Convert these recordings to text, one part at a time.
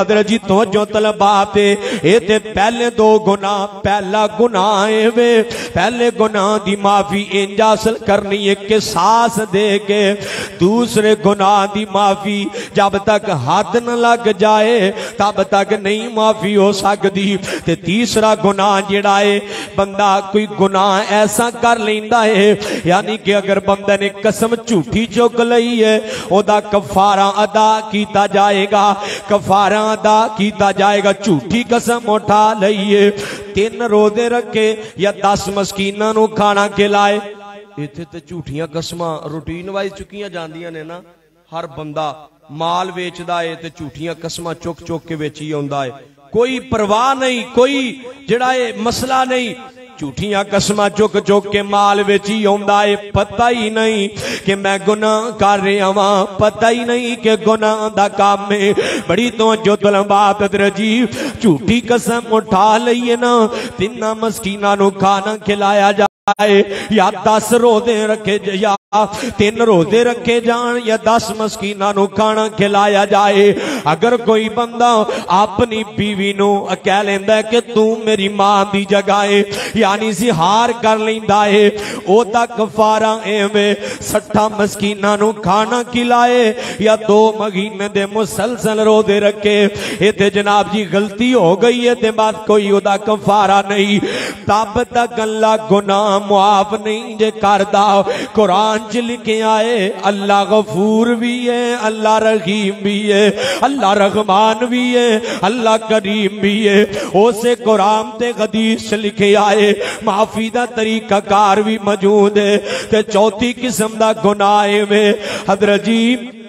हजरत जी तवज्जो तलबात ए ते पहले दो गुनाह, पहला गुनाह है वे पहले गुनाह दी माफी इंज हासिल करनी है कि सांस दे के, दूसरे गुनाह दी माफी जब तक हद न लग जाए तब तक नहीं माफी हो सकती। ते तीसरा गुनाह जिहड़ा है बंदा कोई गुनाह ऐसा कर लेंदा है, यानी कि अगर बंदे ने कसम झूठी चुक लई है ओदा कफारा अदा किया जाएगा, कफारा अदा किया जाएगा। झूठी कसम उठा लईए, 3 रोजे रखे या 10 मस्कीना नू खाना खिलाए, इत्थे ते झूठियां कसमां रूटीन वाइज चुकियां जांदियां ने ना। हर बंदा माल वेचदा है ते झूठियां कसमां चुक चुक के वेची आउंदा है, कोई परवाह नहीं, कोई जिहड़ा है मसला नहीं, झूठियां कसमां चुक चुक के माल वेची आउंदा है। पता ही नहीं कि मैं गुनाह कर रहा वां, पता ही नहीं कि गुनाह दा काम है। बड़ी तवज्जो तलबात हज़रत जी, झूठी कसम उठा लईए ना, 3 मस्कीना नू खाना खिलाया जाए या 10 रोजे रखे या 3 रोजे रखे जान या 10 मस्कीना नू खाना खिलाया जाए। अगर कोई बंदा अपनी बीवी नू कह लेंदा है कि तू मेरी मां दी जगह है, यानी जिहार कर लेंदा है, ओदा कफारा एवें 60 मस्कीना नू खाना खिलाए या 2 महीने दे मुसलसल रोजे रखे। ये ते जनाब जी गलती हो गई है ते बात कोई ओदा कफारा नहीं, तब तक अल्लाह गुनाह मुआफ नहीं जे करदा। कुरान च लिखे आए अल्लाह गफूर भी है, अल्लाह रहीम भी है, अल्लाह रहमान भी है, अल्लाह करीम भी है। उसे कुरान ते हदीस च लिखे आए माफी दा तरीका कार भी मौजूद है। ते चौथी किस्म दा गुनाह है हजरत जी,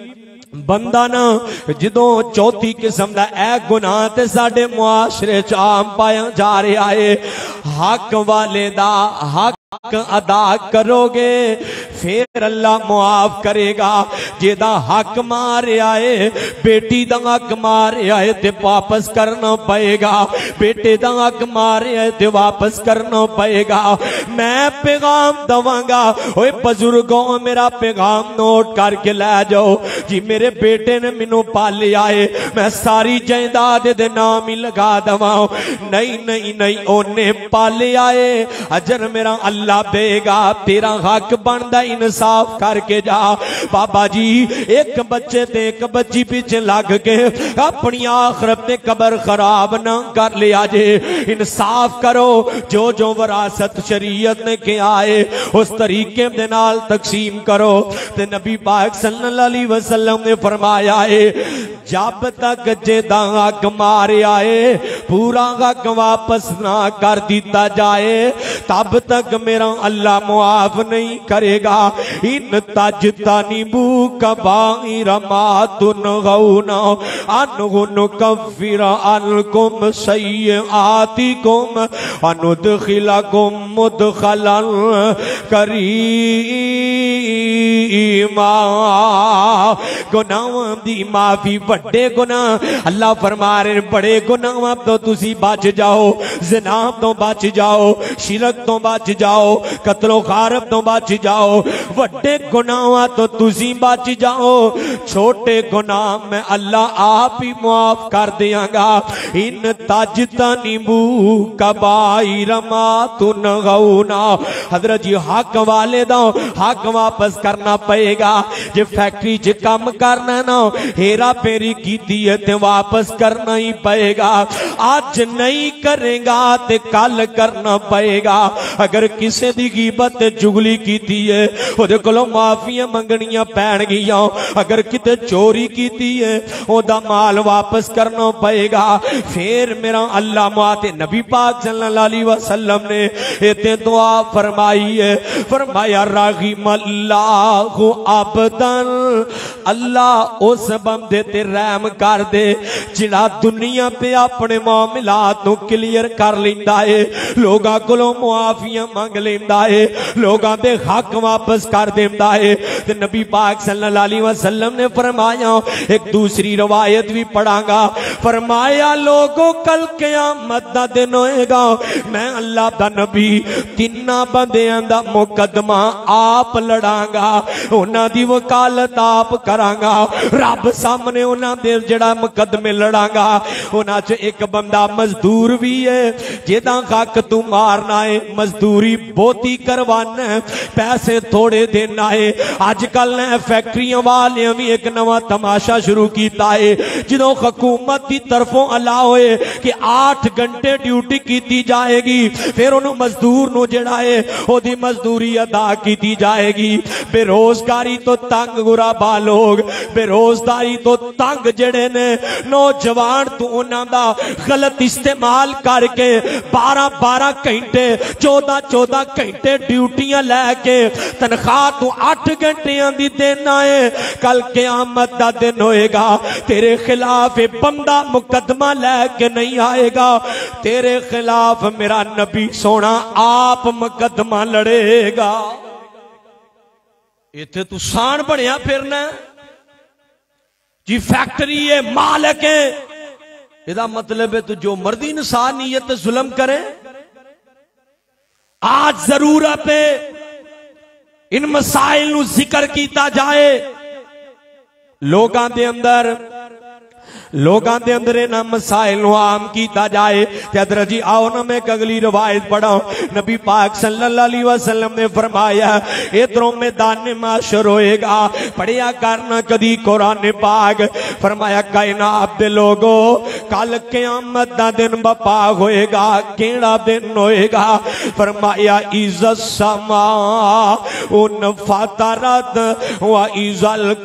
बंदा ना जदों चौथी किस्म दा ए गुनाह ते साडे मुआशरे च आम पाया जा रहा है, हक वाले दा हक अदा करोगे फिर अल्लाह मुआफ करेगा। जेदा हक मारिया है, बेटी दा हक मारिया है ते वापस करना पएगा, बेटे दा हक मारिया है ते वापस करना पएगा। मैं पैगाम दवांगा, ओए बुजुर्गों मेरा पैगाम नोट करके लै जाओ जी। मेरे बेटे ने मैनू पालिया है, मैं सारी जायदाद दे नाम ही लगा दवां। नहीं नहीं नहीं, ओने पालिया है, अजर मेरा अल्लाह देगा, तेरा हक बनदा इंसाफ करके जा। बाबा जी एक बच्चे ते एक बच्ची पीछे लग के अपनी आखिरत ते कबर खराब ना कर लिया जे। इंसाफ करो, जो जो विरासत शरीयत ने किया है उस तरीके दे नाल तकसीम करो। ते नबी पाक सल्लल्लाहु अलैहि वसल्लम ने फरमाया है जब तक जेदा हक मारिया है पूरा हक वापस ना कर दिता जाए तब तक मेरा अल्लाह मुआफ नहीं करेगा। इन तजतनिबू कबाइर मा तुनगौना अन्हु कफ्फिर अन्कुम सय्यआतिकुम वनुदखिलकुम मुदखलन करीमा। गुनाहों दी माफी, बड़े गुनाह अल्लाह फरमा रहे बड़े गुनाहों तो तुसी बच जाओ, ज़िना तो बच जाओ, शिरक तो बच जाओ, कत्लो गारब तो बच जाओ। बड़े गुनाहों तो तुसी बच जाओ, छोटे गुनाह मैं अल्लाह आप ही मुआफ कर देंगा। इन तजतनिबू कबाइर मा तुनगौना। हजरत जी हक वाले दा हक वापस करना पएगा। जे फैक्ट्री च काम करना ना हेरा फेरी कीती है ते वापस करना ही पएगा। आज नहीं करेगा ते कल करना पएगा। अगर किसी दी गीबत चुगली कीती है ओदे कोलों माफियां मंगनियां पैणगियां। अगर किते चोरी कीती है ओदा माल वापस करना पएगा। फिर मेरा अल्लाह माते नबी पाक सल्लल्लाहु अलैहि वसल्लम ने इतने दुआ फरमाई है, फरमाया राहिमल्लाहु अबदन, अल्लाह उस बंदे ते रहम कर दे जिहड़ा दुनिया पे अपने मामलात नू क्लियर कर लेंदा है, लोगां कोलों मुआफियां मंग लेंदा है, लोगां दे हक वापस कर देंदा है। ते नबी पाक सल्लल्लाहु अलैहि वसल्लम ने फरमाया, एक दूसरी रवायत भी पढ़ांगा, फरमाया लोगों कल क़यामत दा दिन होएगा, मैं अल्लाह दा नबी 3 बंदियां दा मुकदमा आप लड़ांगा। उन्हां दी वकालत आप करांगा, रब सामने उन्हां दे जेड़ा मुकदमे लड़ांगा। उन्हां च एक बंदा मजदूर भी है जेदा हक तू मारना है, मजदूरी बहुती करवाना है, पैसे थोड़े देना है। अजकल ने फैक्ट्रियां वाले भी एक नवा तमाशा शुरू किया है, जो हुकूमत की तरफों अला होए कि 8 घंटे ड्यूटी की जाएगी, फिर उन्होंने मजदूर नु जेड़ा है ओदी मजदूरी अदा की जाएगी। बेरोजगारी तो तंग गुराबा लोग, बेरोजगारी तो तंग जेड़े ने नौजवान तो उन्हां दा गलत इस्तेमाल करके 12-12 घंटे 14-14 घंटे ड्यूटियां लैके तनख्वाह तू 8 घंटियां दी देना है। कल क़यामत दा दिन होएगा, तेरे खिलाफ बंदा मुकदमा लेके नहीं आएगा, तेरे खिलाफ मेरा नबी सोना आप मुकदमा लड़ेगा। इत्थे तू शान बढ़िया फिरना जी, फैक्ट्री है, मालिक है, इहदा मतलब है तू जो मर्जी इंसानियत जुल्म करे। आज जरूरत है इन मसाइल नू जिक्र कीता जाए, लोगां दे अंदर इन्हां मसाइल नू आम कीता जाए। ते अदर जी आओ ना मैं एक अगली रवायत पढ़ा। नबी पाक सल्लल्लाहु अलैहि वसल्लम ने फरमाया इधरों मैदान माशर होएगा, पढ़िया करना कदी कुरान पाक। फरमाया कायनात दे लोगो कल क़यामत दा दिन बपा होएगा, केड़ा दिन होएगा? फरमाया इज़्ज़त समा उन फातरत व इज़ल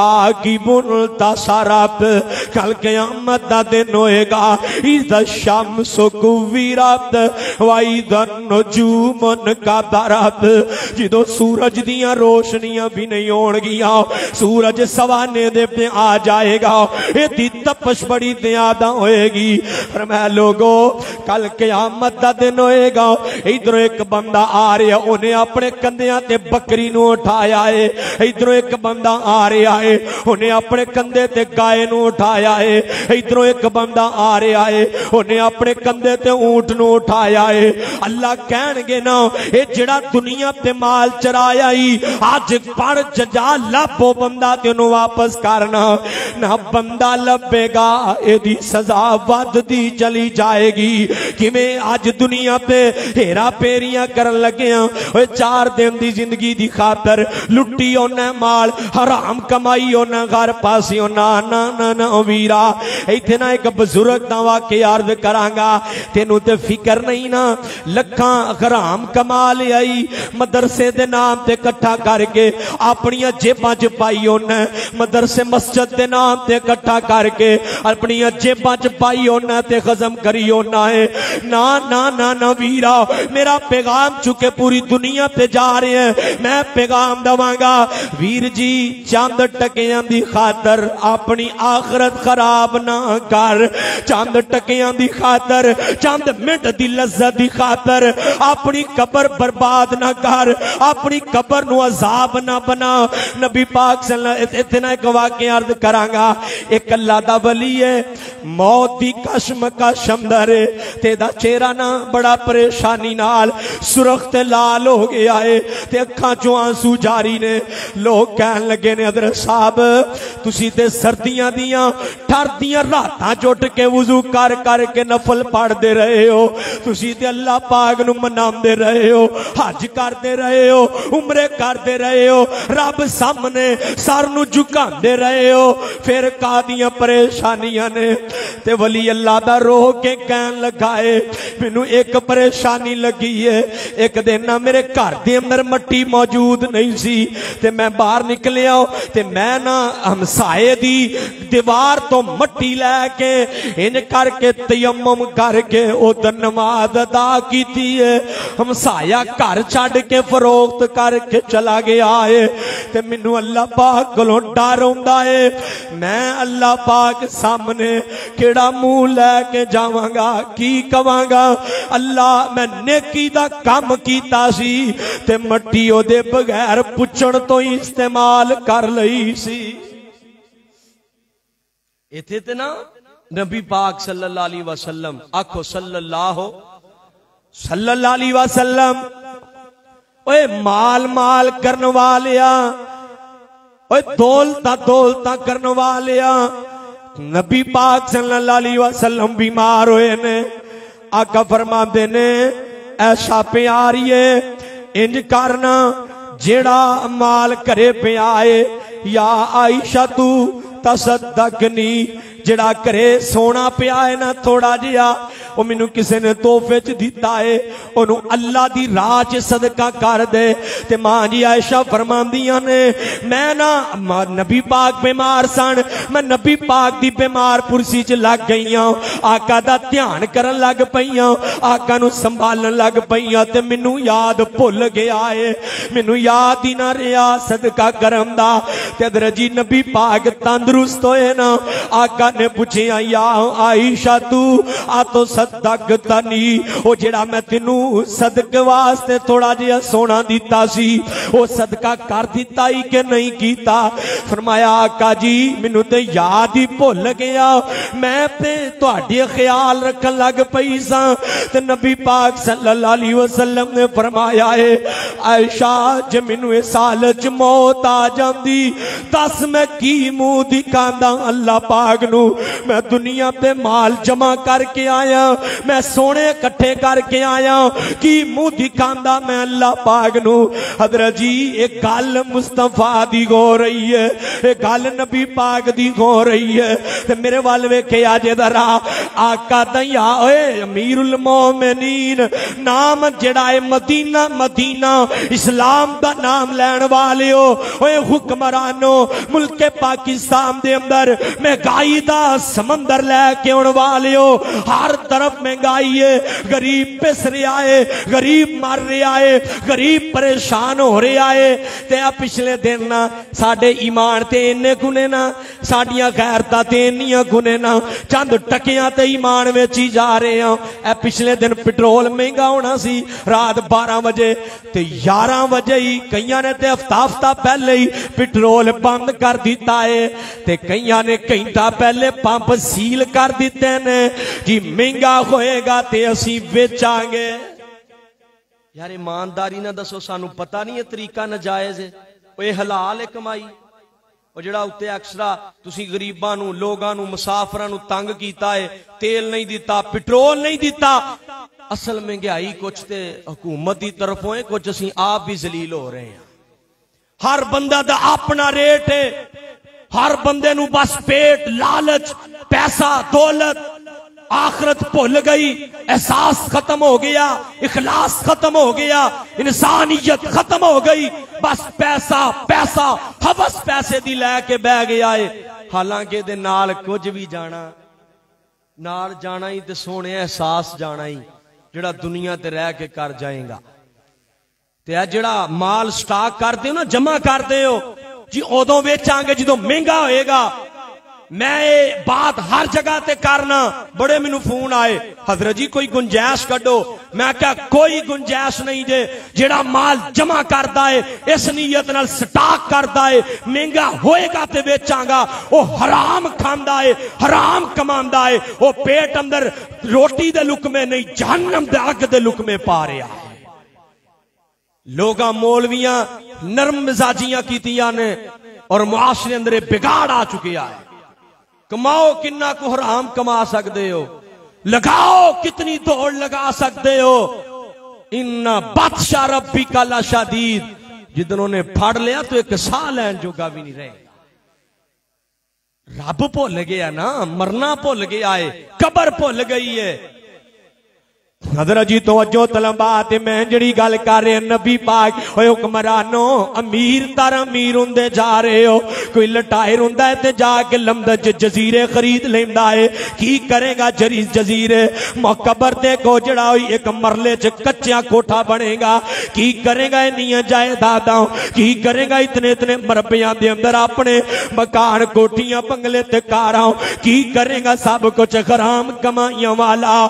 कवाकिबुल तसरत। कल क़यामत दा दिन होएगा, इज़्ज़ा शम्सु कुव्विरत व इज़्ज़ा नुजूमुन कदरत। जिदों सूरज दियां रोशनियां भी नहीं होणगियां, सूरज सवाने दे पे आ जाएगा, इहदी तपश बड़ी ज्यादा होएगी। पर मैं लोगो कल क़यामत दा दिन होएगा, इधरों एक बंदा आ रहा, उन्हें अपने कंधियां ते बकरी नू उठाया है। इधरों एक बंदा आ रहा है, उन्हें अपने कंधे ते गाय नू उठाया है। इधरों एक बंदा आ रहा है, उन्हें अपने कंधे ते ऊंट नू उठाया है। अल्लाह कहणगे ना ये जेड़ा दुनिया ते माल चराया ही अज पढ़ जजा लभो बंदा ते ओनू वापस करना ना, बंदा लभेगा एदी सजा वधदी चली जाएगी। किवें अज दुनिया पे हेरा फेरियां करन लगे ओए, 4 दिन दी जिंदगी दी खातर लुट्टी ओना माल, हराम कमाई ओना, घर पासी ओना। ना ना ना वीरा, इत्थे ना एक बुजुर्ग दा वाकया अर्ज करांगा, तेनू ते फिक्र नहीं ना। लखां हराम कमा लियाई, मदरसे दे नाम ते इकट्ठा करके अपनियां जेबां च पाई ओना, मदरसे मस्जिद दे नाम ते इकट्ठा करके अपनियां जेबां च पाई ओना ते खत्म करी ओना है। ना ना ना ना वीरा, मेरा पैगाम चुके पूरी दुनिया पे जा रहे हैं, मैं पैगाम दवांगा वीर जी, चंद टकियां दी खातर अपनी आखरत खराब ना कर। चंद टकियां दी खातर, चंद मिनट दी लज्जत दी खातर अपनी कबर बर्बाद ना कर, अपनी कबर नू अजाब ना बना। नबी पाक सल्लल्लाहु इतना एक वाकया अर्ज करांगा। एक अल्लाह दा वली है, मौत दी कशमकश अंदर है, तेदा चेहरा ना बड़ा परेशानी नाल सुरख ते लाल हो गया है, ते अखां चों आंसू जारी ने। लोग कहन लगे ने हज़रत साहब तुसी ते सर्दियां दियां ठरदियां रातां जुट के वुजू कर कर के नफल पढ़ते रहे हो, तुसी ते अल्लाह पाक नू मनांदे रहे हो, हज करते रहे हो, उमरे करते रहे हो, रब सामने सर नू झुकांदे रहे हो, फिर कादियां परेशानियां ने। ते वली अल्लाह दा रो के कहन लगा है मैनू एक परेशानी लगी है। एक दिन ना मेरे घर दे अंदर मट्टी मौजूद नहीं सी, ते मैं बाहर निकलिया ते मैं ना हमसाए दी दीवार तो मट्टी लैके इंज करके तयम्मुम करके उधर नमाज अदा की है। हमसाया घर छड़ के फरोख्त करके चला गया है, ते मैनू अल्लाह पाक कोलों डर आउंदा है, मैं अल्लाह पाक सामने केड़ा मुंह लैके जावांगा, की कवांगा? अल्लाह मैं नेकी दा काम कीता सी ते मट्टी ओदे बगैर पुछण तो ही इस्तेमाल कर लई सी। इथे ते ना नबी पाक सल्लल्लाहु अलैहि वसल्लम, आखो सल्लल्लाहु अलैहि वसल्लम, ओए माल माल करने वालिया दौलता दौलता करने वाले नबी पाक सल्लल्लाहु अलैहि वसल्लम बीमार होए ने। आका फरमाते ने ऐसा प्यारी है इंज करना जेड़ा माल करे पिया है या आयशा तू तसद्दकनी जेड़ा करे सोना पिया है ना थोड़ा जिहा वो मैनू किसी ने तोहफे च दिता है ओनू अल्लाह दी राह च सदका कर दे। ते मां जी आयशा फरमांदियां ने मैं ना नबी पाक बीमार सन मैं नबी पाक दी बीमार पुरसी च लग गई आका दा ध्यान करन लग पई आका नू संभालन लग पई ते मैनू याद भुल गया है मैनू याद ही ना रहा सदका करन दा। ते अदर जी नबी पाक तंदुरुस्त होए ना आका ने पूछिया या आयशा तू आ तो सदका नहीं वो जेड़ा मैं तेनू सदके वास्ते थोड़ा जिहा सोना दिता सी वो सदका कर दिता ही कि नहीं कीता। फरमाया आका जी मैनू ते याद ही भुल गया मैं ते तुहाडे ख्याल रखन लग पई सां। ते नबी पाक सल्लल्लाहु अलैहि वसल्लम ने फरमाया है आयशा जे मैनू इस हालत च मौत आ जांदी दस मैं की मुंह दिखांदा अल्लाह पाक नू। मैं दुनिया ते माल जमा करके आया मैं सोने इकट्ठे करके आया की मुंह दिखांदा मैं अल्लाह पाक नू। हजरत जी एक गल मुस्तफा दी हो रही है एक गल नबी पाक दी हो रही है। ते मेरे वाल वेखे आज जरा आका दया ओए अमीरुल मोमिनीन नाम जेड़ा है मदीना मदीना इस्लाम दा नाम लैन वाले हो ओए हुक्मरानो मुल्के पाकिस्तान दे अंदर महंगाई दा समंदर लैके आने वाले हो हर तरफ महंगाई है गरीब पिस रहा है गरीब मर रहा है गरीब परेशान हो रहा है। ते आ पिछले दिन ना साडे ईमान ते इन्ने गुने ना साडियां गैरतां ते इन्नियां गुने ना चंद टकियां ते ईमान विच ही जा रहे हैं। ए पिछले दिन पेट्रोल महंगा होना सी रात 12 बजे ते 11 बजे ही कईयां ने ते हफ्ता पहले ही पेट्रोल बंद कर दिता है ते कईयां ने घंटा पहले पंप सील कर दिते ने जी महंगा होएगा ते असी बेचांगे। यार ईमानदारी ना दसो सानू पता नहीं है तरीका नजायज है वो हलाल है कमाई वो जड़ा उत्ते एक्सट्रा तुसी गरीबां नू लोगां नू मुसाफरां नू तंग कीता है तेल नहीं दिता पेट्रोल नहीं दिता। असल महंगाई कुछ ते हुकूमत की तरफों है कुछ असी आप भी जलील हो रहे हैं। हर बंदा दा अपना रेट है हर बंदे नू बस पेट लालच पैसा दौलत आखरत भुल गई एहसास खत्म हो गया इखलास खत्म हो गया इंसानियत खत्म हो गई बस पैसा पैसा हवस पैसे दी लैके बह गया है। हालांकि दे नाल कुछ भी जाना ही ते सोने एहसास जाना ही जेड़ा दुनिया ते रह के कर जाएगा। ते जेड़ा माल स्टॉक करते हो ना जमा करते हो जी उदों बेचांगे जो महंगा होएगा। मैं ये बात हर जगह ते करना बड़े मैनू फोन आए हजरत जी कोई गुंजाइश कड्डो मैं क्या कोई गुंजाइश नहीं जे जेड़ा माल जमा करता है इस नीयत नाल स्टॉक करता है महंगा होएगा ते बेचांगा वो हराम खांदा है हराम कमांदा है वो पेट अंदर रोटी दे लुकमे नहीं जहन्नम दे अग दे लुकमे पा रहा है। लोगा मौलवियां नरम मिजाजियां कीतियां ने और मुआशरे अंदर बिगाड़ आ चुके है। कमाओ किन्ना को हराम कमा सकते हो लगाओ कितनी दौड़ लगा सकते हो। इन्ना बादशाह रब्बी का शदीद जिदनों ने फड़ लिया तो एक साह लैन जोगा भी नहीं रहेगा। रब भुल गया ना मरना भुल गया है कबर भुल गई है। हजरत जी तवज्जो तलबा ते मैं जड़ी गल कर रहा नबी पाक ओए हुक्मरानो अमीर तर अमीर हुंदे जा रहे हो कोई लटायर हुंदा है ते जाके लंदन च जजीरे खरीद लेंदा है की करेगा जजीरे मकबर ते गोजड़ा होई एक मरले च कच्चा कोठा बनेगा की करेगा इन्नियां जायदादां की करेगा इतने इतने मरबियां दे अंदर अपने मकान कोठियां बंगले ते कारां की करेगा सब कुछ हराम कमाइयां वाला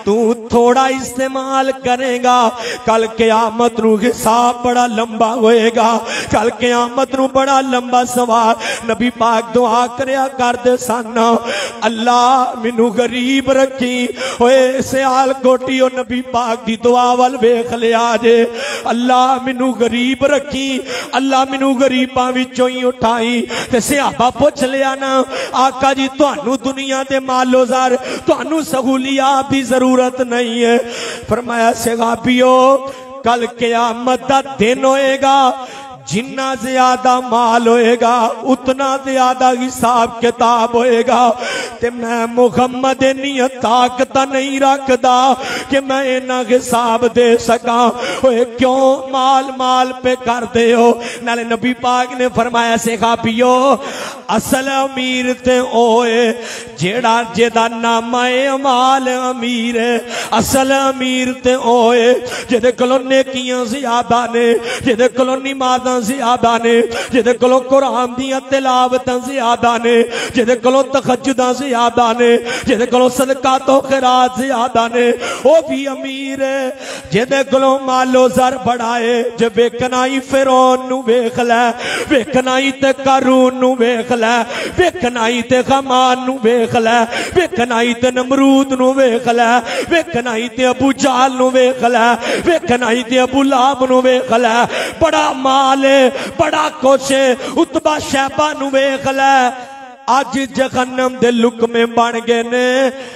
तू थोड़ा इस्तेमाल करेगा कल क़यामत नू हिसाब बड़ा लंबा होएगा। कल क़यामत नू बड़ा लंबा सवाल। नबी पाक दुआ करया करदे सन, अल्लाह मैनू गरीब रखी। ओए सियाल कोटी ओ नबी पाक दी दुआ वल वेख लिया जे, अल्लाह मैनू गरीब रखी, अल्लाह मैनू गरीबां विचों ही उठाई। ते सहाबा पुछ लिया ना, आका जी तुहानू दुनिया दे मालो ज़र तुहानू सहूलियात दी जरूरत नहीं है। फरमाया सहाबियो कल क़यामत दा दिन होएगा, जिन्ना ज्यादा माल होएगा उतना ज्यादा हिसाब किताब होएगा। ते मैं मुहम्मद इन्नी ताकत नहीं रखदा कि मैं इन्ना हिसाब दे सका। ओए क्यों माल माल पे करते हो? नाले नबी पाक ने फरमाया सहाबियो असल अमीर ते ओए जेड़ा जेदा नाम है माल अमीर है। असल अमीर ते ओए जेदे कोलों नेकियां ज़्यादा ने, जेदे कोलों नमाज़ां ज़्यादा ने, जेदे कोलों कुरान दियां तिलावतां ज़्यादा ने, जेदे कोलों तहज्जुदां ज़्यादा ने, जेदे कोलों सदका तो खैरात ज़्यादा ने, वो भी अमीर है। जेदे कोलों मालो ज़र बड़ा है, जे वेखना ही फिरौन नू वेख लै, वेखना ही ते कारून नू वेख लै, वेखना ही ते हमान नू वेख लै, वेखना ही ते नमरूद नू वेख लै, वेखना ही ते अबू जहल नू वेख लै, वेखना ही ते अबू लहब नू वेख लै। बड़ा माल है, बड़ा कुछ है। उत्बा शैबा नू वेख लै, अज जहन्नम दे लुकमे बन गए ने।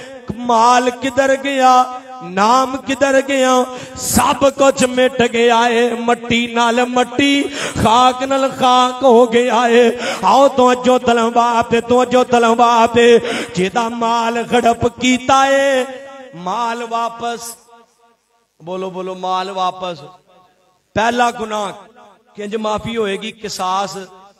माल किधर गया, नाम किधर गया, सब कुछ मिट गया है। मट्टी नाल मट्टी, खाक नाल खाक हो गया है। आओ तो जो तलवाते, तो जो तलवाते, जेदा माल हड़प कीता है माल वापस। बोलो बोलो माल वापस। पहला गुनाह किंज माफी होएगी, किसास।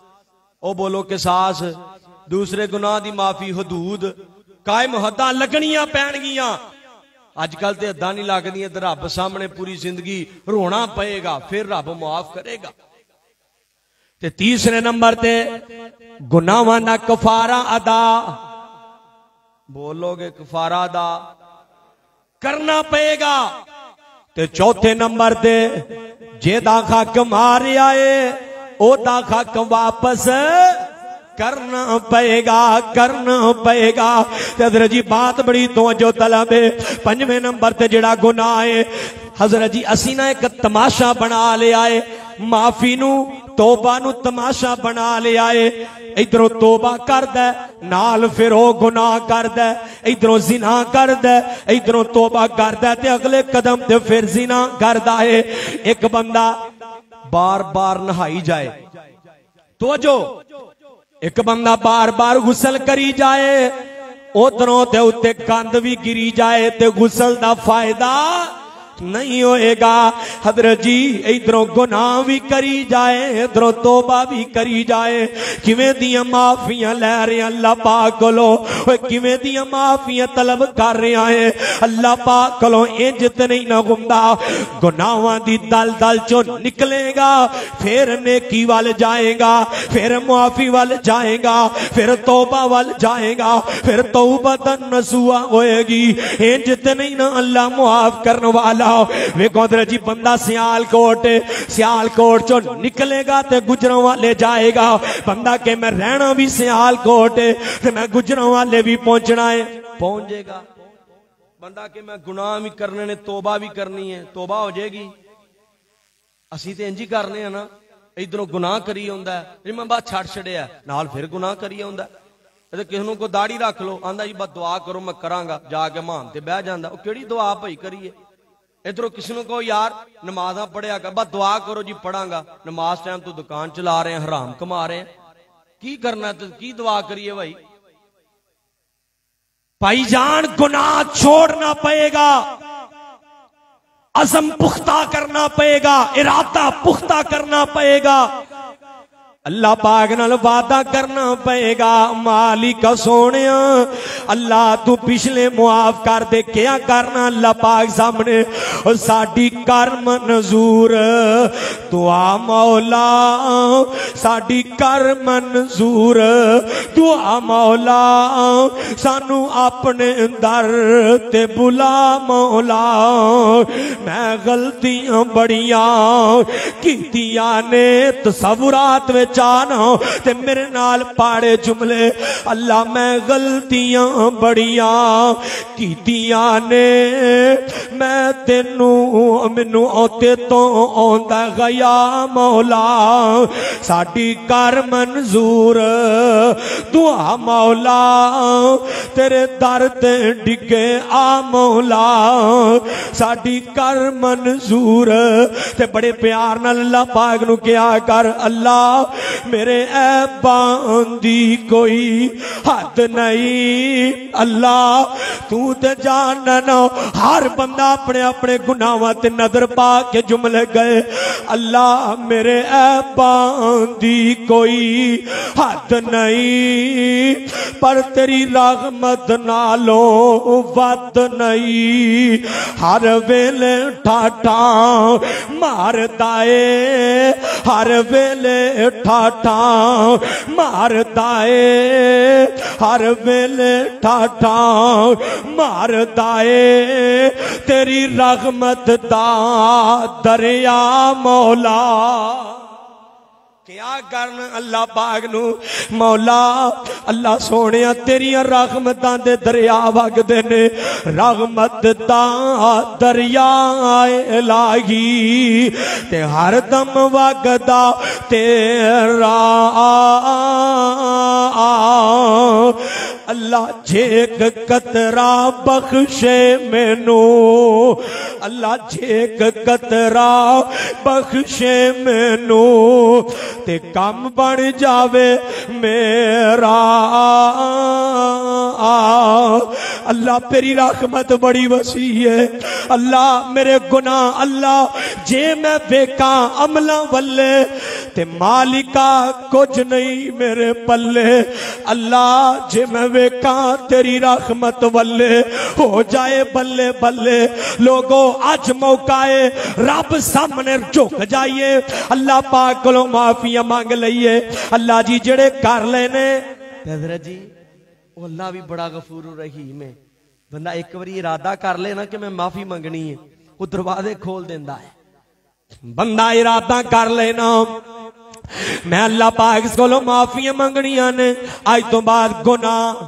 ओ बोलो किसास। दूसरे गुनाह दी माफी हदूद, कायम हद्दां लगनियां पैणगियां। अजकल ते हद्दां नहीं लगदियां ते रब सामने पूरी जिंदगी रोना पएगा, फिर रब माफ करेगा। ते तीसरे नंबर ते गुनाहां दा कफारा अदा। बोलोगे कफारा अदा करना पएगा। ते चौथे नंबर ते जेदा हक मारिया है ओदा हक वापस करना पएगा, करना पएगा। ते हज़रत जी बात बड़ी तवज्जो तलब है। पंजवें नंबर ते जेड़ा गुनाह है हज़रत जी असी ना एक तमाशा बना लिया है, माफी नू तोबा नू तमाशा बना लिया है। इधरों तोबा करदा नाल फिर ओ गुनाह करदा, इधरों जिना करदा, इधरों तोबा करदा ते अगले कदम ते फिर जिना करदा है। एक बंदा बार बार नहाई जाए, तो जो एक बंदा बार बार गुसल करी जाए, उधरों ते उत्ते गंद भी गिरी जाए ते गुसल दा फायदा नहीं होएगा। हज़रत जी इधरों गुनाह भी करी जाए, इधरों तोबा भी करी जाए। किवें दियां माफियां लै रहे अल्लाह पाक कोलों, किवें दियां माफियां तलब कर रहा है अल्लाह पाक कोलों। इंज ते नहीं ना हुंदा। गुनाहां दी दल दल चों निकलेगा, फिर नेकी वाल जाएगा, फिर माफी वाल जाएगा, फिर तोबा वाल जाएगा, फिर तौबतन नसूहा होएगी। इंज ते नहीं ना अल्लाह मुआफ करने वाला। वेखो जी बंदा सियालकोट चो निकलेगा ते गुजरों वाले जाएगा। बंदा के मैं रहना भी सियालकोट ते मैं गुजरों वाले भी पहुंचना है, पहुंचेगा। बंदा के मैं गुनाह भी करने ने, तोबा भी करनी है, तोबा हो जाएगी। असी तो इंज ही करने हैं ना, इधरों गुनाह करी आंदा है, मैं बस छड़ छड़िया नाल फिर गुनाह करी आंदा। किसी को दाड़ी रख लो, आंदा जी बस दुआ करो मैं करांगा, जाके मान ते बह जांदा। केड़ी दुआ भाई करिए? इधरों किसी को कहो यार नमाज़ां पढ़िया कर, बस दुआ करो जी पढ़ांगा। नमाज टाइम तो दुकान चला रहे हैं, हराम कमा रहे हैं, की करना तो की दुआ करिए भाई? भाईजान गुनाह छोड़ना पड़ेगा, अज़म पुख्ता करना पड़ेगा, इरादा पुख्ता करना पड़ेगा। अल्लाह पाक नाल वादा करना पएगा। मालिक सोने अल्लाह तू पिछले मुआफ कर दे। क्या करना अल्लाह पाक सामने, और साडी कर मंजूर दुआ मौला, साडी कर मंजूर दुआ मौला, सानू अपने दर ते बुला मौला। मैं गलतियां बड़ियां कीतियां ने, तसव्वुरात विच आना ते मेरे नाल पाड़े जुमले। अल्लाह मैं गलतियां बड़ियां कीतियां ने, मैं तेनू मैनू औते तो आंदा गया मौला। साडी कर मंजूर दुआ मौला, तेरे दर ते डिगे आ मौला। साडी कर मंजूर ते बड़े प्यार नाल अल्लाह पाक नू क्या कर, अल्लाह मेरे ऐबां दी कोई हद नहीं। अल्लाह तू ते जानना, हर बंदा अपने अपने गुनाहां ते नजर पा के जुमले गए। अल्लाह मेरे ऐबां दी कोई हद नहीं, पर तेरी रहमत नालों वध नहीं। हर वेले ठाठा मारदा ए, हर वेले ठाठा मारदा ए, हर वेले ठाठा मारदा ए। तेरी रहमत दा दरिया मौला। क्या करना अल्लाह पाक नू मौला। अल्लाह सोने तेरिया रहमतां दे दरिया वगदे ने, रहमत दा दरिया इलाही ते हर दम वगदा तेरा। अल्लाह जेक कतरा बख्शे मैनू, अल्लाह जेक कतरा बख्शे मैनू ते कम बन जावे मेरा। अल्लाह तेरी रहमत बड़ी वसी है। अल्लाह मेरे गुनाह, अल्लाह जे मैं वेखा अमला वल्ले ते मालिका कुछ नहीं मेरे पल्ले। अल्लाह जे मैं वेखा तेरी रहमत वल्ले हो जाए बल्ले बल्ले। लोगों आज मौका है, रब सामने झुक जाइए, अल्लाह पाक को माफिया मांग लईए। अल्लाह जी जेड़े कर लेने हजरत जी, अल्लाह भी बड़ा गफूर रहीम है। बंदा एक बार इरादा कर लेना कि मैं माफी मंगनी है, वो दरवाजे खोल देता है। बंदा इरादा कर लेना मैं अल्लाह पाक को माफिया मंगनिया ने, आज तो बाद गुनाह,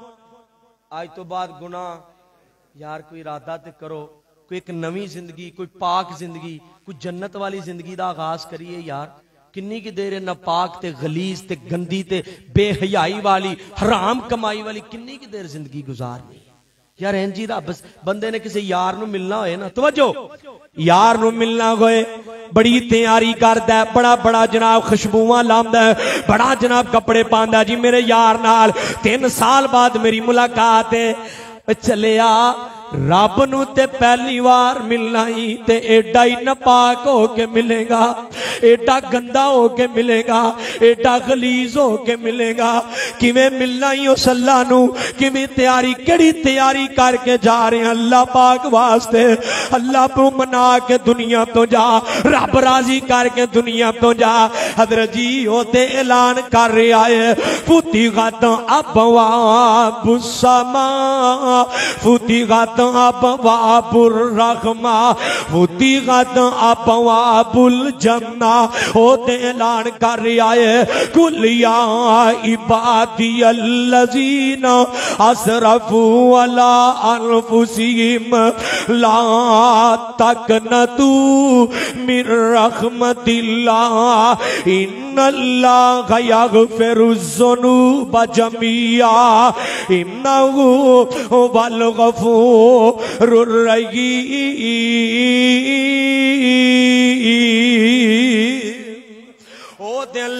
आज तो बाद गुनाह। यार कोई इरादा ते करो, कोई एक नवी जिंदगी, कोई पाक जिंदगी, कोई जन्नत वाली जिंदगी का आगाज करिए। यार किन्नी की देर है नापाक ते गलीज ते गंदी ते बेहयाई वाली हराम कमाई वाली किन्नी की देर जिंदगी गुजारनी। यार इंजी रब बंदे ने किसी यार नू मिलना होए ना, तवज्जो, यार नू मिलना होए बड़ी तैयारी करदा है, बड़ा बड़ा जनाब खुशबुआं लांदा है, बड़ा जनाब कपड़े पांदा। जी मेरे यार नाल 3 साल बाद मेरी मुलाकात है, चलिया रब नू ते पहली बार मिलना ही ते एडा ही नापाक हो के मिलेगा, एडा गंदा हो के मिलेगा, एडा गलीज हो के मिलेगा। किवें मिलना ही उस अल्लाह नू, किवें तैयारी, केड़ी तैयारी करके जा रहे हैं अल्लाह पाक वास्ते। अल्लाह को मना के दुनिया तो जा, रब राजी करके दुनिया तो जा। हजरत जी होते ऐलान कर रहा है, फूती गत अबवाबुस समा, फूती गत अबवाबुर रहमा, फूती गत अबवाबुल जन्ना। होते ऐलान कर रहा है, कुल या इबादी अल्लज़ीना असरफू अला अनफुसिहिम ला तकनतू मिर रहमतिल्लाह इन्नल्लाह यगफिरुज़्ज़ुनूब जमीआ इन्नहू हुवल गफूरुर रहीम।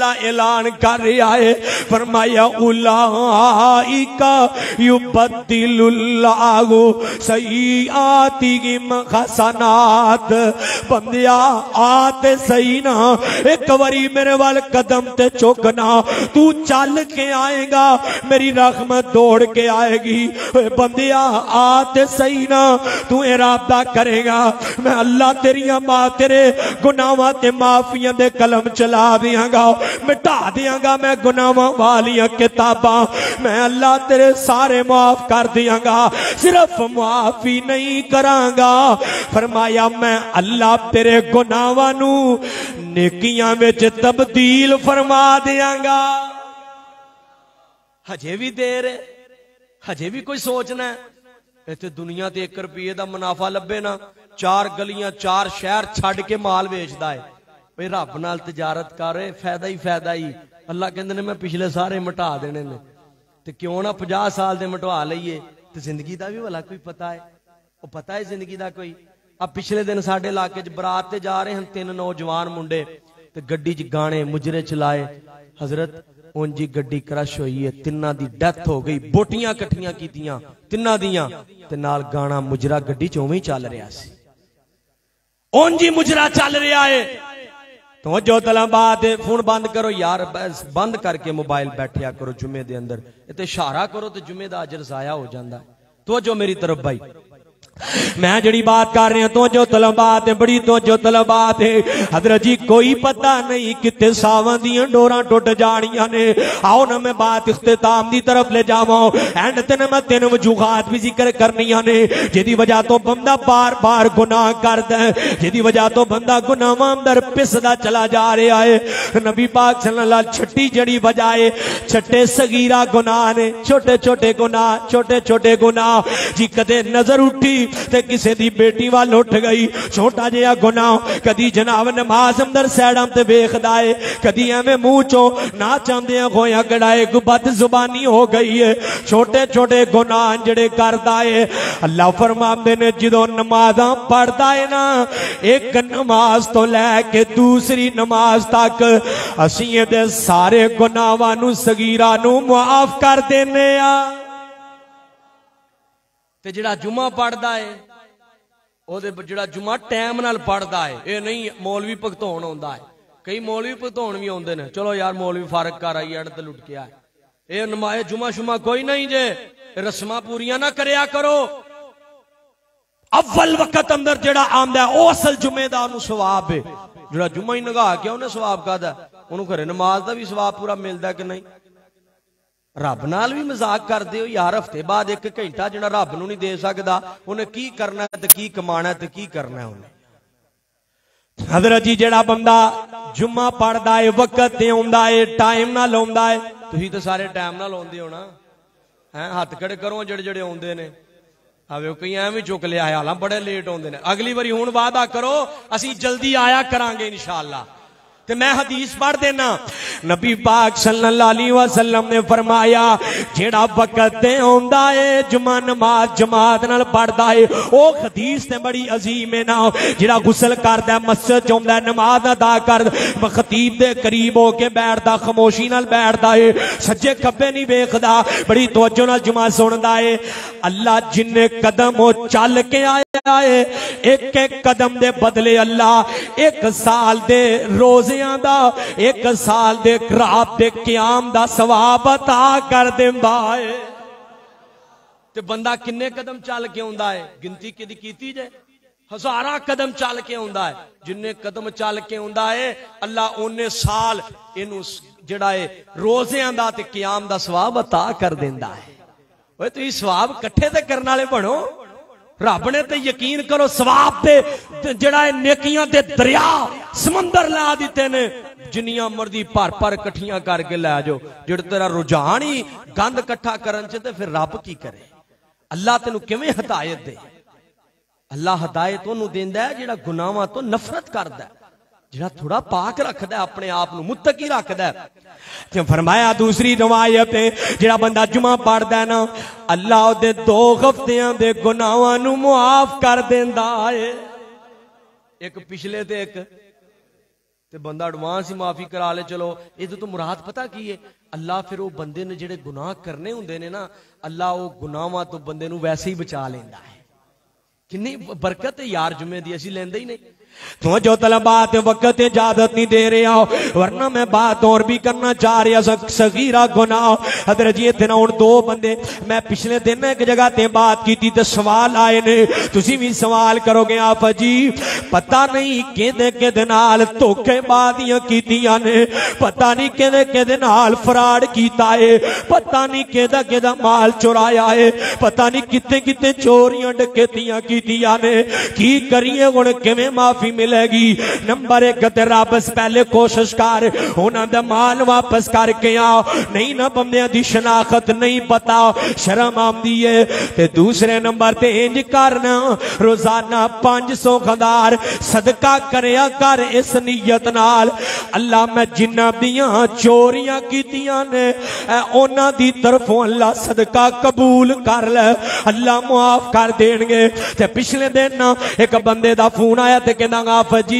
अल्लाह ऐलान कर रहा है, फरमाया उलाइका युबद्दिलुल्लाहु सय्यातिहिम हसनात। बंदिया आते सही ना, एक बारी मेरे वाल कदम ते चुकना, तू चल के आएगा, मेरी रहमत दौड़ के आएगी। बंदिया आते सही ना, तू इरादा करेगा मैं अल्लाह तेरिया मां तेरे गुनाहां ते माफियां दे कलम चला दियांगा, मिटा दियांगा मैं गुनाहां वालियां किताबां, मैं अल्लाह तेरे सारे माफ कर दियांगा, सिर्फ माफी नहीं करांगा। फरमाया मैं अल्लाह तेरे गुनाहां नू नेकियां विच तब्दील फरमा दियांगा। हजे भी देर है, हजे भी कोई सोचना है। इत्थे दुनिया ते 1 रुपये का मुनाफा लभे ना, 4 गलियां 4 शहर छड़ के माल बेचदा है। भाई रब नाल तजारत कर, फायदा ही फायदा ही। अल्लाह कहंदे ने मैं पिछले सारे मिटा देने ने, ते क्यों ना 50 साल दे मिटवा लईए। ते जिंदगी दा भी भला कोई पता है, वो पता है जिंदगी दा कोई। अब पिछले दिन साडे इलाके च बरात ते जा रहे हैं 3 नौजवान मुंडे, ते गड्डी च गाने मुजरे चलाए। हजरत उंजी गड्डी क्रश हुई है, तिन्ना दी डेथ हो गई, बोटियां कट्ठियां कीतियां तिन्ना दियां, ते नाल गाना मुजरा गड्डी च उवें चल रहा सी, उंजी मुजरा चल रहा है। तो जो तलबात फोन बंद करो यार, बंद करके मोबाइल बैठिया करो जुमे दे अंदर, इते इशारा करो तो जुमे दा अजर जाया हो जाता है। तो जो मेरी तरफ भाई मैं जड़ी बात कर रहा तो जो तलबात है, बड़ी तो जो तलबात है। हजरत जी कोई पता नहीं कितने सावां दियां डोरां टुट जानियां ने। आओ ना मैं बात इख्तिताम दी तरफ ले जावां। एंड ते मैं 3 वजूहात भी जिक्र करनियां ने, जिहदी वजह तो बंदा बार बार गुनाह करदा है, जिहदी वजह तो बंदा गुनाहां अंदर पिसदा चला जा रहा है। नबी पाक सल्लल्लाहु अलैहि वसल्लम छठी जड़ी वजह है, छठे सगीरा गुनाह ने, छोटे छोटे गुनाह, छोटे छोटे गुनाह। जी कदे नजर उठी ते किसी दी बेटी वाल उठ गई, छोटा जिहा गुनाह। कदी जनाब नमाज अंदर सैडां ते वेखदा है, कदी एवें मुंह चो ना चाहदे होया गड़ाए बद जुबानी हो गई है। छोटे छोटे गुनाह जड़े करदा है, अल्लाह फरमांदे ने जदों नमाज़ां पढ़दा है ना, एक नमाज तो लैके दूसरी नमाज तक असीं इहदे सारे गुनाहां नूं सगीरा नूं मुआफ कर देने आ। ते जिहड़ा जुमा पढ़दा है, ओहदे जिहड़ा जुमा टाइम नाल पढ़दा है, ये नहीं मौलवी भगतौन आउंदा है। कई मौलवी भगतौन भी आउंदे ने, चलो यार मौलवी फारग कर आई अण ते लुट के आए। ये नमाज़ जुमा शुमा कोई नहीं जे, रस्मां पूरियां ना करया करो। अव्वल वक्त अंदर जिहड़ा आंदा है ओ असल जुमे दा उहनूं सवाब है। जिहड़ा जुमा ही नगा के उहने सवाब कादा, उहनूं घरे नमाज दा भी सवाब पूरा मिलदा कि नहीं। रब नाल भी मजाक करते हो यार, हफ्ते बाद 1 घंटा जिहड़ा रब नूं नहीं दे सकदा, उन्हें की करना है ते की कमाना है ते की करना है उन्हें। हजरत जी जिहड़ा बंदा जुम्मा पढ़दा है, वक्त ते आउंदा है, टाइम नाल आउंदा है, तुसीं ते सारे टाइम नाल आउंदे हो ना, हैं हत्थ खड़े करो जेड़े जेड़े आउंदे ने। आवे कई एवं चुक लिया है, हालां बड़े लेट आउंदे ने। अगली बारी हुण वादा करो असीं जल्दी आया करांगे इंशाअल्लाह। ते मैं हदीस पढ़ देना, नबी पाक सल्लल्लाहु अलैहि वसल्लम ने फरमाया जेड़ा वक्त ते आउंदा है जुमा नमाज जमात नाल पढ़दा है, ओ हदीस ते बड़ी अजीम है ना। जेड़ा गुस्ल करदा है, मस्जिद च आउंदा है, नमाज अदा करदा, खतीब दे करीब होके बैठदा, खामोशी नाल बैठदा है, सज्जे खब्बे नहीं वेखदा, बड़ी तवज्जो नाल जुमा सुनदा है। अल्लाह जिन्ने कदम ओ चल के आया है, एक एक कदम दे बदले अल्लाह 1 साल दे रोजे दा, 1 साल दे रात दे क़याम दा सवाब अता कर देंदा है। ते बंदा किन्ने कदम चल के आउंदा है, गिनती किदी कीती जे, 1000 कदम चल के आउंदा है। जिन्ने कदम चल के आउंदा है अल्लाह ओने साल इनू जिहड़ा है रोज़ियां दा ते क़याम दा सवाब अता कर देंदा है। ओए तुसीं सवाब इकट्ठे ते करन वाले बनो, रब ने ते यकीन करो सवाब दे जिहड़ा है नेकियां दे दरिया समंदर ला दिते ने, जिन्नियां मर्जी भर भर कट्ठियां करके लै जाओ। जिहड़ा तेरा रुझान ही गंद इकट्ठा करन च, ते फिर रब की करे। अल्लाह तेनू किवें हिदायत दे? अल्लाह हिदायत ओनू देंदा है जिहड़ा गुनाहां तो नफरत करदा है, जिहड़ा थोड़ा पाक रखदा है अपने आप नू, मुत्तकी रखदा है। ते फरमाया दूसरी रवायत है, जिहड़ा बंदा जुमा पढ़दा है ना, अल्लाह ओदे 2 हफ्तियां दे गुनाहां नू मुआफ कर देंदा है। एक पिछले ते एक ते बंदा एडवांस ही माफी करा ले। चलो ये तो मुराद पता की है, अल्लाह फिर वो बंदे ने जेड़े गुनाह करने हुंदे ने ना, अल्लाह वो गुनाहां तो बंदे नूं वैसे ही बचा लेंदा है। कितनी बरकत है यार जुमे दी, असीं लेंदे ही नहीं। तो जो तलबात वक्त इजाजत नहीं दे रहे हो, वरना मैं बात और भी करना चाह रहा। सगीरा गुनाह हदर जी इतने हूं दो बंदे, मैं पिछले दिन एक जगह ते बात की थी, तो सवाल आए ने, तुसी भी सवाल करोगे आप जी पता नहीं केदे केदे नाल धोखेबाजियां कीतियां ने, पता नहीं केदे केदे नाल फ्रॉड कीता है, पता नहीं केदा केदा माल चुराया है, पता नहीं किते किते चोरियां डकैतियां कीतियां ने। की करिए हुण, किवें माफी मिलेगी? नंबर एक ते रब पहले कोशिश कर उन्हां दा माल वापस करके आ। नहीं ना बंदियां दी शनाखत नहीं पता, शर्म आंदी है। ते दूसरे नंबर ते इंज करना, रोजाना 500 खदार सदका करया कर इस नीयत नाल, अल्लाह मैं जिन्हां दियां चोरियां कीतियां ने उन्हां दी तरफों अल्लाह सदका कबूल कर ले, अल्लाह मुआफ कर देंगे। ते पिछले दिन एक बंदे दा फोन आया ते कहंदा आप जी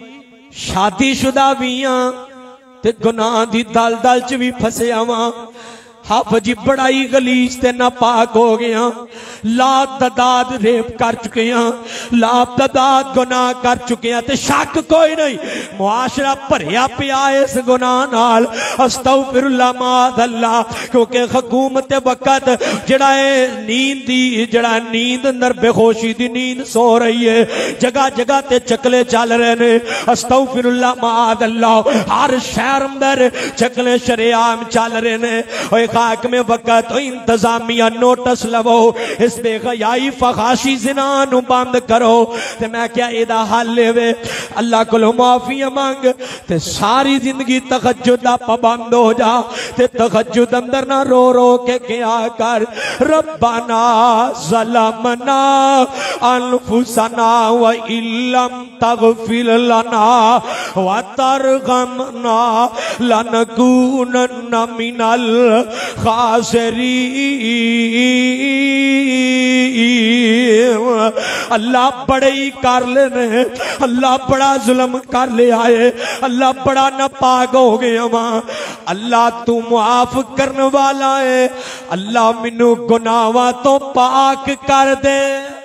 शादीशुदा भी हां ते गुनाह दी दलदल च भी फसिया वां, हाफ जी बड़ा ही गलीज ते नापाक हो गया, लातदाद रेप कर चुके हैं, लातदाद गुनाह कर चुके हैं, ते शक कोई नहीं मुआशरा भरिया पिया इस गुनाह नाल। अस्तगफिरुल्लाह माअल्लाह, क्योंकि हुकूमत वक्त जड़ा नींद दी जड़ा नींद अंदर बेहोशी दी नींद सो रही है, जगह जगह ते चकले चल रहे ने। अस्तगफिरुल्लाह माअल्लाह, हर शहर अंदर चकले शरेआम चल रहे ने। खाक में वक्त इंतजामिया नोटिस लवो, इस बेहयाई फहाशी जिना नू बंद करो। ते मैं क्या एदा हल लेवे, अल्लाह कोलों माफिया मंग ते सारी जिंदगी तहज्जुद दा पाबंद हो जा। ते तहज्जुद अंदर ना रो रो के क्या कर, रब्बाना ज़लमना अनफुसना व इल्लम तगफिर लना व तरहमना लनकूनन्ना मिनल खासिरीन। अल्लाह बड़े ही कर लेने, अल्लाह बड़ा जुल्म कर ले आए, अल्लाह बड़ा नापाक हो गया वहां, अल्लाह तू मुआफ करने वाला है, अल्लाह मैनू गुनाहां तो पाक कर दे।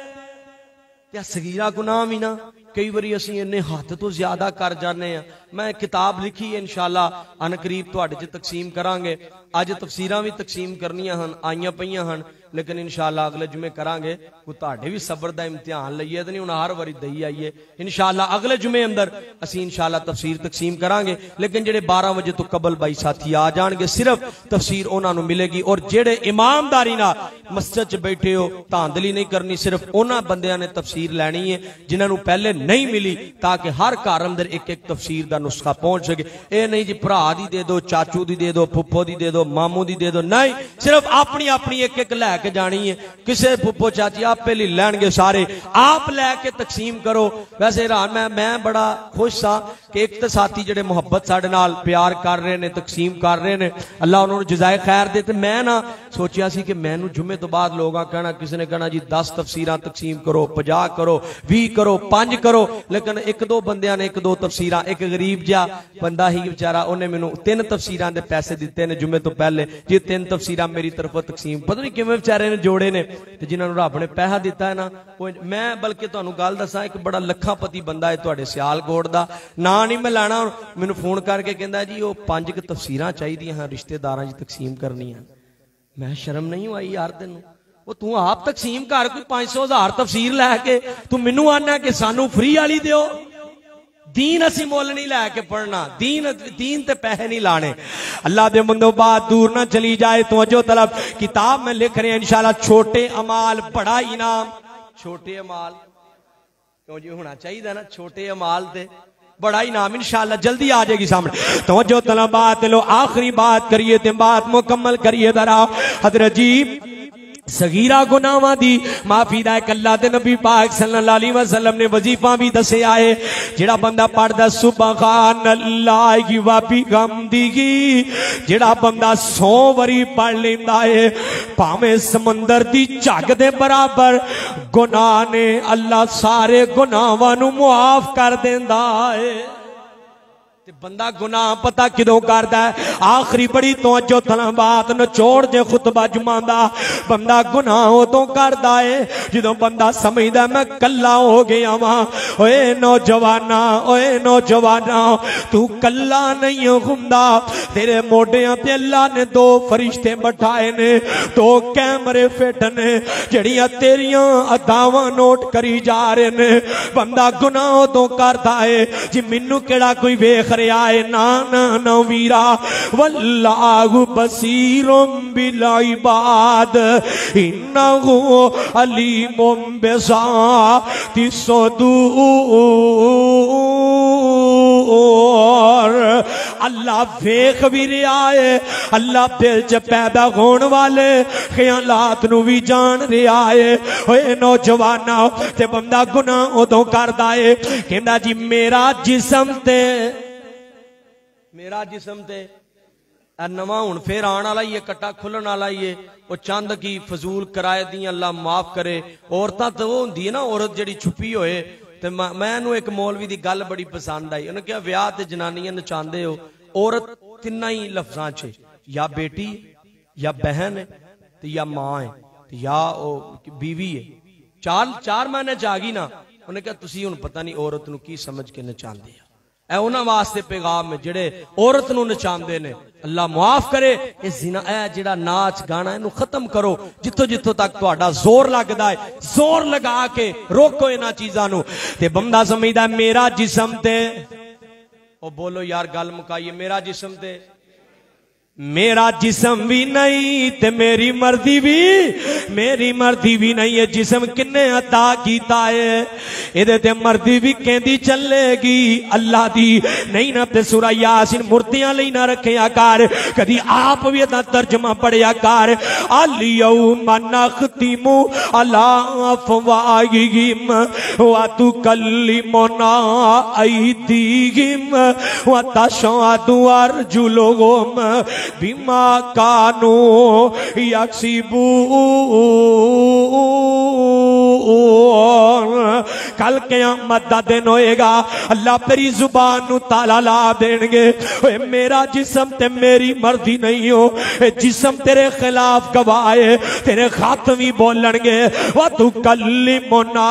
क्या सगीरा गुनाह भी ना कई बारी असीं इन्ने हद तो ज्यादा कर जाने हैं। मैं किताब लिखी है, इंशाअल्लाह अनकरीब तुहाडे च तकसीम करांगे। अज तफसीरां भी तकसीम करनियां हन, आईयां पईयां हन, लेकिन इंशाअल्लाह अगले जुमे करांगे। कोई तुहाडे भी सबर दा इम्तिहान लईए ते नहीं हुण हर वारी दई आईए। इंशाअल्लाह अगले जुमे अंदर असीं इंशाअल्लाह तफसीर तकसीम करांगे, लेकिन जेड़े 12 बजे तो कबल भाई साथी आ जाणगे सिर्फ तफसीर उन्हां नूं मिलेगी। और जेड़े ईमानदारी नाल मस्जिद च बैठे हो, धांधली नहीं करनी, सिर्फ उन्हां बंदियां ने तफसीर लैनी है जिन्हां नूं पहले नहीं मिली, ताकि हर घर अंदर एक एक तफसीर दा नुस्खा पहुंच सके। ये नहीं जी भरा दी दे दो, चाचू दी दे दो, फुफो दी दे दो, मामू दी दे दो, नहीं, सिर्फ अपनी अपनी एक एक लैके जानी है। किसे फुफो चाची आपे ले लैणगे, सारे आप लैके तकसीम करो। वैसे हैरान मैं बड़ा खुश सा कि एक तो साथी जेडे मुहब्बत साडे नाल प्यार कर रहे ने, तकसीम कर रहे ने, अल्लाह उन्होंने जजाए खैर दे। मैं ना सोचिया सी कि मैनू जुमे तो बाद लोग कहना, किसी ने कहना जी 10 तफसीरां तकसीम करो, 50 करो, 20 करो, 5 करो, लेकिन एक दो बंदियां ने 1-2 तफसीरां, एक गरीब जा बंदा ही बेचारा उन्हें मैनू 3 तफसीरां दे पैसे दिते ने जुमे तो पहले। जी 3 तफसीरां मेरी तरफों तकसीम, पता नहीं किवें बेचारे ने जोड़े ने, ते जिन्हां नूं रब ने पैसा दिता है ना, मैं बल्कि तुहानूं गल दसां, एक बड़ा लखापति बंदा है तुहाडे सियालकोट दा, ना नहीं मैं लाना, मैनूं फोन करके कहंदा जी वो 5 तफसीरां चाहिदियां हां, रिश्तेदारां च तकसीम करनियां। मैं शर्म नहीं आई यार तेनू, वो तू आप तकसीम कर, कोई 500,000 तफसीर लैके तू मैनू आना कि सानू फ्री वाली दिओ। दीन असी मुल नहीं लैके पढ़ना, दीन ते पैसे नहीं लाने। अल्लाह दे बंदो बात दूर ना चली जाए, तवज्जो तलब। किताब में लिख रहे हैं इंशाल्लाह, छोटे अमाल बड़ा इनाम। छोटे अमाल क्यों जी होना चाहिए ना, छोटे अमाल दे बड़ा इनाम, इंशाअल्लाह जल्दी आ जाएगी सामने। तवज्जो तलब बात लो, आखिरी बात करिए ते बात मुकम्मल करिए जरा। हजरत जी सगीरा गुनाहां दी माफी दा एक अल्लाह दे नबी पाक सल्लल्लाहु अलैहि वसल्लम ने वजीफा भी दस्या है। जेड़ा बंदा पढ़दा सुबहानल्लाह व बिहम्दिही, जेड़ा बंदा 100 वरी पढ़ लेंदा है, भावें समंदर दी झग दे बराबर गुनाह ने, अल्लाह सारे गुनाहां नू मुआफ कर देंदा है। ते बंदा गुनाह पता किदों करदा है? आखिरी बड़ी तवज्जो तला बात नचोड़ जे खुतबा जुमा दा, बंदा गुनाह उदों करदा है जदों बंदा समझदा मैं कल्ला हो गया वां। ओए नौजवाना, ओए नौजवाना, तू कल्ला नहीं हुंदा। तेरे मोढियां ते अल्लाह ने दो फरिश्ते बैठाए ने, दो कैमरे फिट ने जड़ियां तेरियां अदावां नोट करी जा रहे ने। बंदा गुनाह उदों करदा है जी मैनू केड़ा कोई वेख रहा है। ना ना ना वीरा, वल्लाहु बसीरुम बिल इबाद इन्नहु अलीमुम बिज़ाति सुदूर। अल्लाह वेख भी रहा है, अल्लाह दिल च पैदा होने वाले ख्यालात नू भी जान रहा है। ओए नौजवाना, ते बंदा गुनाह उदों करदा है कहंदा जी मेरा जिस्म ते नवा हुण फिर आने वाला ही है, कट्टा खुलन वाला ही है। वो चंद की फजूल किराए दी अल्लाह माफ करे। औरतां तो वो हुंदी है ना, औरत जिहड़ी छुपी होए। ते मैनू एक मौलवी दी गल बड़ी पसंद आई। उन्हें कहा विआह ते जनानियां नचांदे हो, औरत तिन्ना ही लफ्जां च या बेटी या बहन है ते या मां है ते या ओ बीवी है। चार महीने च आ गई ना। उन्हें कहा तुसीं हुण पता नहीं औरत नू की समझ के नचांदे हो। ऐ उन्हां वास्ते पैगाम है जिहड़े औरत नू नचांदे ने। अल्लाह मुआफ करे। ये जिना ऐ जिहड़ा नाच गाना इनू खत्म करो। जिथों जिथों तक तुहाडा जोर लगदा है, जोर लगा के रोको इन्हां चीज़ां नू। ते बंदा समझदा मेरा जिस्म ते, ओ बोलो यार गल मुकाइए, मेरा जिस्म ते, मेरा जिस्म भी नहीं ते मेरी मर्जी भी नहीं है। जिस्म किन्ने अता कीता है, इहदे ते मर्जी भी कहंदी चलेगी अल्लाह दी। नहीं ना ते सूरा यासीन मूर्तियां लई ना रखिया कर, कदी आप भी इहदा तर्जमा पढ़िया कर। अलियौमा नख्तिमु अला अफवाहिहिम व तुकल्लिमुना अयदीहिम व तशहदु अर्जुलुहुम बिमा कानू यक्सिबून। कल क़यामत दा दिन होएगा, अल्लाह तेरी जुबान नू ताला ला देंगे। मेरा जिस्म ते मेरी मर्जी नहीं हो, जिस्म तेरे खिलाफ गवाह है, तेरे खत भी बोलणगे। व तुकल्लिमुना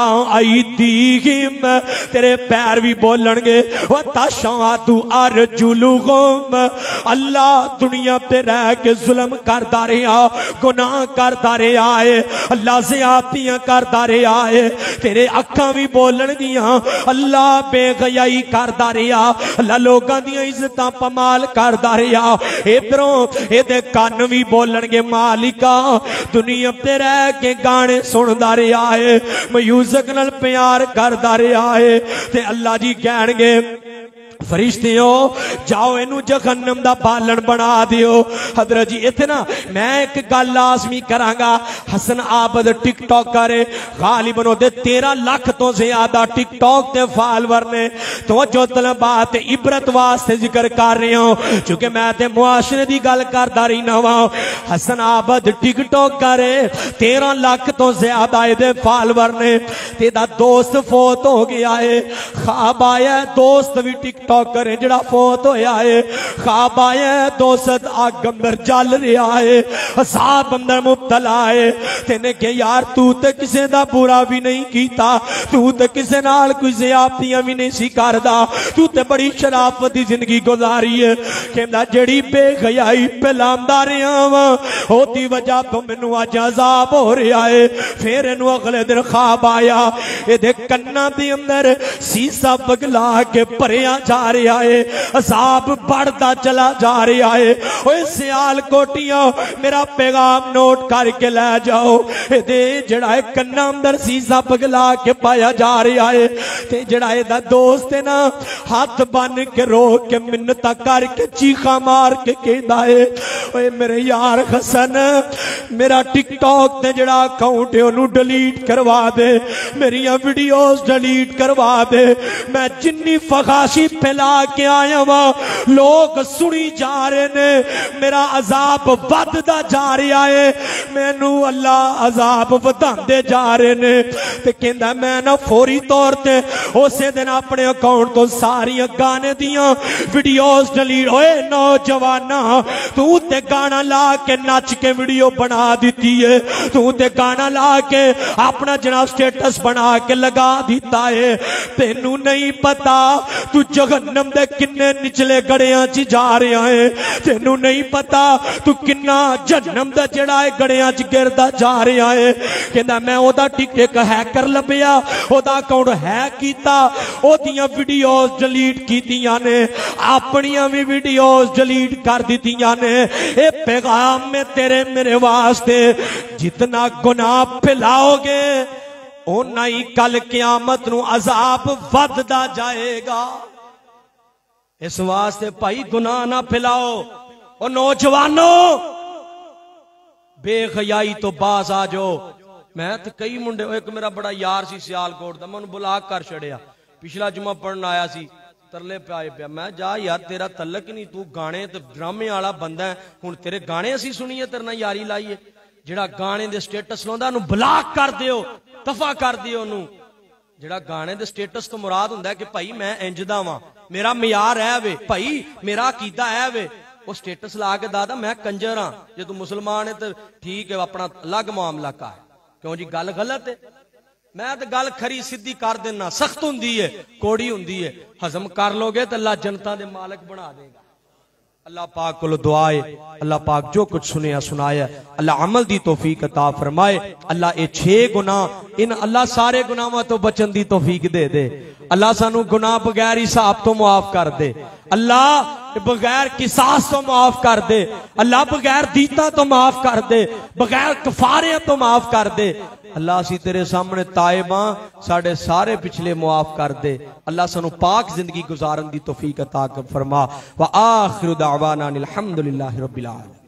अयदीहिम, तेरे पैर भी बोलणगे। व तशहदु अर्जुलुहुम, अल्लाह दुनिया पे रह के जुल्म करता रहा, गुनाह करता रहा है, अल्लाह ज़ियादतियां करता रहा है। तेरे अखां भी बोलणगियां, अल्लाह बेहयाई करता रहा, अल्लाह लोकां दियां इज्जतां पमाल करता रहा। इधरों इहदे कान भी बोलणगे मालिका दुनिया पे रह के गाने सुनदा रहा है, म्यूजिक नाल प्यार करता रहा है। ते अल्लाह जी कहणगे फरिश्तियों जाओ इनू जहन्नम दा बालन बना दियो। हजरत जी इत्थे ना मैं एक गल लाजमी करांगा। हसन आबद टिकटॉकर है, गालिबन ओदे 13 लाख तो ज्यादा टिकटॉक ते फॉलोवर ने। तो जो तलबात इबरत वास्ते जिक्र कर रहे हो, क्योंकि मैं ते मुआशरे दी गल करदा रहना वा। हसन आबद टिकटॉकर है, 13 लाख तो ज्यादा इहदे फॉलोवर ने। तेरा दोस्त फोत हो गया है, ख्वाब आया दोस्त भी टिकटॉक करे जड़ा फोत होया है। ख्वाब आया दोस्त आग अंदर जल रहा है, असाब अंदर मुब्तला है। तेने के यार तू ते किसे दा बुरा भी नहीं कीता, तू ते किसे नाल कोई ज़्यादतियां भी नहीं सी करदा, तू ते बड़ी शराफत दी जिंदगी गुजारी है। कहंदा जेड़ी बेहयाई फैलांदा रहा वा ओदी वजह तो मैनू अज अजाब हो रहा है। फिर इनू अगले दिन ख्वाब आया, इहदे कन्नां दे अंदर सीसा पगला के भरिया जा रहा है, अजाब बढ़ता चला जा रहा है। ओए सियाल कोटियां मेरा पैगाम नोट करके ले जाओ। इहदे जड़ा कन्ना अंदर सीसा पगला के पाया जा रहा है, ते जड़ा इहदा दोस्त है ना हाथ बन के रो के मिन्नत करके चीखा मार के कहता है ओए मेरे यार हसन मेरा टिकटॉक ते जड़ा अकाउंट है ओनू डिलीट करवा दे, मेरिया वीडियोस डिलीट करवा दे। मैं जिन्नी फखाशी फैला के आया वा, लोग सुनी जा रहे ने, मेरा अजाब वधदा जा रहा है, मैनू अल्लाह अजाब वधांदे जा रहे ने। ते कहंदा मैं ना फौरी तौर ते उसे दिन अपने अकाउंट तो सारियां गाने दियां वीडियोस डिलीट होए। नौजवाना तू ते गाना ला के नच के वीडियो बना दी है, तू ते गाना ला के अपना जना स्टेटस बना के लगा दिता है। तेनू नहीं पता तू जहन्नम दे किन्ने निचले गड़ियां च जा रहा है, तेनू नहीं पता तू किन्ना जहन्नम दा जड़ा है गड़ियां च गिरदा जा रहा है। कहंदा मैं ओदा एक हैकर लभया, ओदा अकाउंट हैक कीता, ओदियां वीडियोस डिलीट कीतियां ने, अपनियां भी वीडियोस डिलीट कर दित्तियां ने। ए पैगाम में तेरे मेरे वास्ते जितना गुनाह फैलाओगे उन्ना ही कल क़यामत नूं अजाब वधदा जाएगा। इस वास्ते भाई गुनाह ना फैलाओ। और नौजवानों बेखयाई तो बाज आ जाओ। मैं तो कई मुंडे, एक मेरा बड़ा यार सी सियालकोट दा, मैं उन्हें बुला कर छड़िया। पिछला जुमा पढ़न आया सी, तरले पाए पिया, मैं जा यार तेरा तलक नहीं, तू गाने ते ड्रामे वाला बंदा है, हुण तेरे गाने असीं सुनीए, तेरे नाल यारी लाईए। जिहड़ा गाने दे स्टेटस लाउंदा उहनूं ब्लॉक कर दिओ, दफा कर दिओ उहनूं। जिहड़ा गाने दे स्टेटस तो मुराद हुंदा है कि भाई मैं इंज दा वां, मेरा मियार है वे, भाई मेरा अकीदा है वे, वो स्टेटस ला के दादा मैं कंजर हाँ। जे तू मुसलमान है तो ठीक है, अपना अलग मामला का है। क्यों जी गल गलत है? मैं तो गल खरी सीधी कर देना। सख्त हुंदी है, कोड़ी हुंदी है, हजम कर लोगे तो अल्लाह जनता दे मालिक बना देगा। अल्लाह पाक को दुआ है, अल्लाह पाक जो कुछ सुनिया सुनाया अल्लाह अमल दी तौफीक अता फरमाए। अल्लाह ये 6 गुनाह, इन अल्लाह सारे गुनाहों तो बचन दी तौफीक दे दे। अल्लाह सानू गुनाह बगैर हिसाब तो माफ कर दे, अल्लाह बगैर किसास तो माफ कर दे, अल्लाह बगैर दीता तो माफ कर दे, बगैर कफारे तो माफ कर दे। अल्लाह असी तेरे सामने तायबा, साढ़े सारे पिछले मुआफ कर दे। अल्लाह सानू पाक जिंदगी गुजारन दी तौफीक अता फरमा। व आखिरु दावाना अनिल हम्दुलिल्लाहि रब्बिल आलमीन।